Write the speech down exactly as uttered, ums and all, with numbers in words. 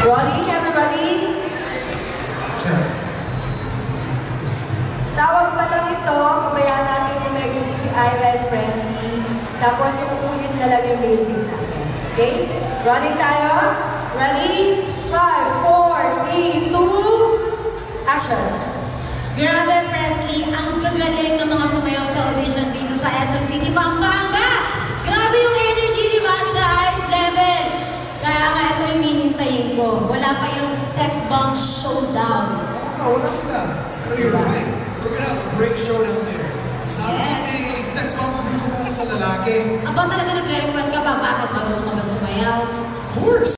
Rolling, everybody. Check. Tawag pa lang ito, pabayaan natin umexit si Island Presley. Tapos uulit na lang yung music natin. Okay? Rolling tayo. Ready? five, four, three, two, action! Grabe, Presley, ang gagaling ng mga sumayaw sa audition dito sa S M City, Pampanga! Grabe yung energy, di ba? The highest level! Kaya nga ito yung hihintayin ko. Wala pa yung sex bomb showdown. Oh, wala sila. Pero you're right. We're gonna have a great showdown there. It's not only sex bomb dito para sa lalaki. Aba talaga nagre-request ka pa, bakit marunong ka ba sumayaw? Of course!